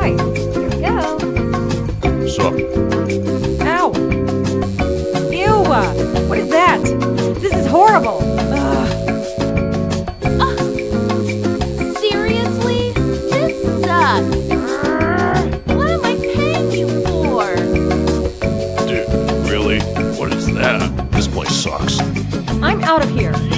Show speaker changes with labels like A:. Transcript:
A: Alright, here we go.
B: Sup?
A: Ow! Ew! What is that? This is horrible! Ugh.
C: Seriously? This sucks. What am I paying you for?
B: Dude, really? What is that? This place sucks.
A: I'm out of here.